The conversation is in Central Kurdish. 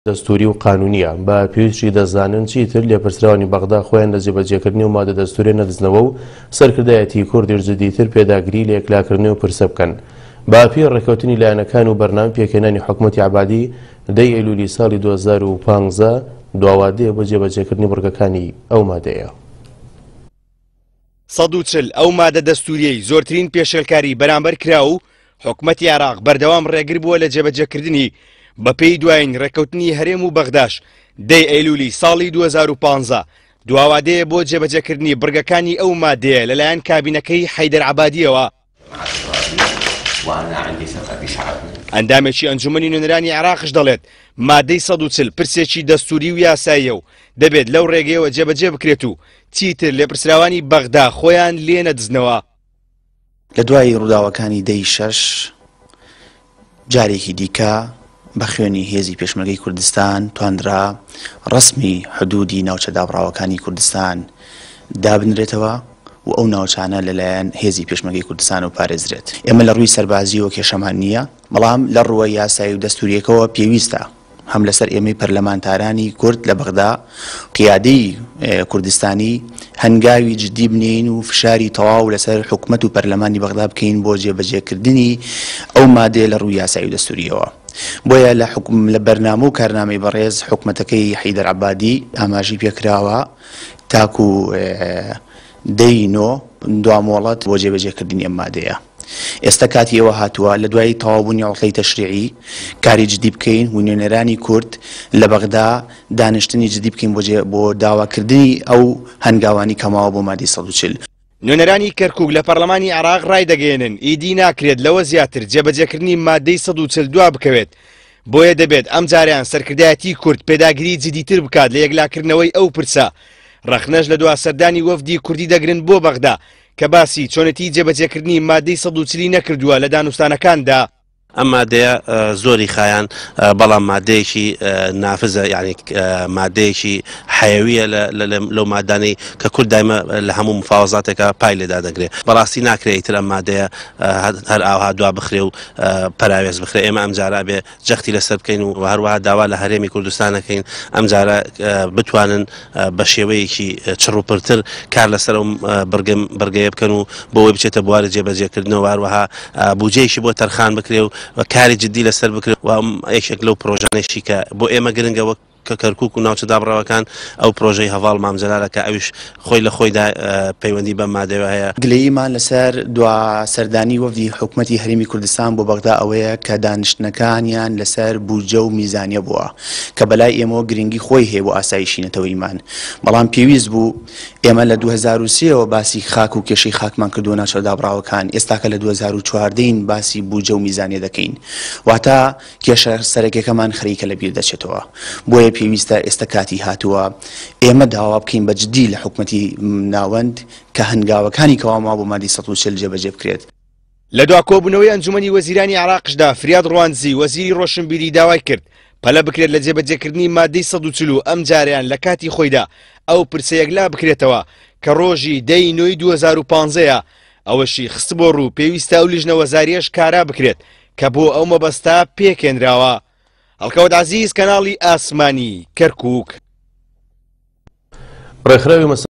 دەستوری و قانونیە بە پێویستی دەزانن چیتر لێپرسراوانی بەغدا خۆیان لە جێبەجێکردنی و مادە دەستوری نەدزنەوە و سەرکردایەتی کوردی جدیتر پێداگری لە یەکلاکردنی و پرسە بکەن. باپی ڕێکەوتنی لایەنەکان و بەرنامە پێکهێنانی حکوومەتی عەبادی 10 ئەیلولی ساڵی 2015 دواوادەیە بۆ جێبەجێکردنی بڕگەکانی ئەو مادەیە. 140 ئەو مادە دەستوریەی زۆرترین پێشێلکاری بەرامبەر کرا و حکوومەتی عێراق بەردەوام ڕێگر بووە لە جێبەجێکردنی بەپێی دوایین ڕێکەوتنی هەرێم و بەغداش 10 ئەیلولی ساڵی 2015 دواوادەیە بۆ جێبەجێکردنی بڕگەکانی ئەو مادەیە لەلایەن کابینەکەی حەیدەر عەبادیەوە. ئەندامێکی ئەنجومەنی نوێنەرانی عێراقش دەڵێت مادەی 140 پرسێکی دەستوری و یاساییە و دەبێت لەو ڕێگەیەوە جێبەجێ بکرێت و چیتر لێپرسراوانی بەغدا خۆیان لێ نەدزنەوە. لە دوای ڕووداوەکانی 10/6 جارێکی دیکە بە خوێنی هێزی پێشمەرگەی کوردستان تواندرا ڕسمی حدودی ناوچە دابڕاوەکانی کوردستان دابنرێتەوە و ئەو ناوچانە لەلایەن هێزی پێشمەرگەی کوردستان و پارێزرێت. ئێمە لە ڕووی سەربازیەوە کێشەمان نییە، بەڵام لە ڕووە یاسایی و دەستوریەکەوە پێویستە هەم لەسەر ئێمەی پەرلەمانتارانی کورد لە بەغدا قیادەی کوردستانی هەنگاوی جدی بنین و فشاری تەواو لەسەر حکوومەت و پەرلەمانی بەغدا بکەین بۆ جێبەجێکردنی ئەو مادەیە لە ڕووی یاسایی و دەستوریەوە. بۆیە لە بەرنامە و کارنامەی بەڕێز حکوومەتەکەی حەیدەر عەبادی ئاماژی پێکراوە تاکو 10 دوامۆڵەت بۆ جێبەجێکردنی ئەم مادەیە. ئێستا کاتی ئەوە هاتووە لە دوای تەواوبوونی عوتڵەی تەشریعی کاری جدی بکەین و نوێنەرانی کورد لە بەغدا دانیشتنی جدی بکەین بۆ داواکردنی ئەو هەنگاوانی کەماوە بۆ مادەی 140. نوێنەرانی کەرکووک لە پەرلەمانی عێراق ڕای دەگەێنن ئیدی ناکرێت لەوە زیاتر جێبەجێکردنی مادەی 140 دوا بکەوێت، بۆیە دەبێت ئەم جاریان سەرکردایەتی کورد پێداگیری جدیتر بکات لە یەکلاکردنەوەی ئەو پرسە. ڕەخنەش لە دوا سەردانی وەفدی کوردی دەگرن بۆ بەغدا کە باسی چۆنەتی جێبەجێکردنی مادەی 140 نەکردووە لە دانوستانەکاندا. ئەم مادەیە زۆری خایان بەڵام مادەیەکی نافزە، یعنی مادەیەکی حەیەویە لەو مادانەی کە کورد دایمە لە هەموو مفاوەزاتێکە پای لێدا دەگرێت. بەڕاستی ناکرێت ئیتر ئەم مادەیە هەر ئاوها دوا بخرێ و پەراوێز بخرێ. ئێمە ئەم جارە بێ جەختی لەسەر بکەین و هەروەها داوا لە هەرێمی کوردستانەکەین ئەم جارە بتوانن بە شێوەیەکی چڕوپڕتر کار لەسەر بەرگەیە بکەن و بۆی بچێتە بواری جێبەجێکردنەوە، هەروەها بودجەیەکی بۆ تەرخان بکرێ و کاری جدی لەسەر بکرێت و یەکێک لەو پرۆژانێکی کە بۆ ئێمە گرنگەوە کە کەرکووک و ناوچە دابڕاوەکان ئەو پرۆژەی هەڤاڵ مامجەلالە کە ئەویش خۆی لە خۆیدا پەیوەندی بە مادەوە هەیە. گلەییمان لەسەر دوا سەردانی وەفدی حکوومەتی هەرێمی کوردستان بۆ بەغدا ئەوەیە کە دانیشتنەکانیان لەسەر بودجە و میزانیە بووە کە بەلای ئێمەوە گرنگی خۆی هەیە بۆ ئاسایشی نەتەوەیمان، بەڵام پێویست بوو ئێمە لە 2003ەوە باسی خاک و کێشەی خاکمان کردووە ناوچە دابڕاوەکان، ئێستاکە لە 2014 باسی بودجە و میزانیە دەکەین، واتە کێشە سەرەکیەکەمان خەریکە لەبیر دەچێتەوە. بۆیە پێویستە ئێستا کاتی هاتووە ئێمە داوا بکەین بە جدی لە حکوومەتی ناوەند کە هەنگاوەکانی کەواما بۆ مادەی 140 جێبەجێ بکرێت. لە دوا کۆبوونەوەی ئەنجومەنی وەزیرانی عێراقشدا فریاد ڕوانزی وەزیری ڕۆشنبیری داوای کرد پەلە بکرێت لە جێبەجێکردنی مادەی 140 ئەم جاریان لە کاتی خۆیدا ئەو پرسە یەکلا بکرێتەوە کە ڕۆژی 10 2015 ئەوەشی خست بۆ ڕوو پێویستە ئەو لیژنە وەزاریەش کارا بکرێت کە بۆ ئەو مەبەستا پێکێنراوە. ئەڵکەوت عەزیز، کەناڵی ئاسمانی کەرکووک. ڕێکخراوی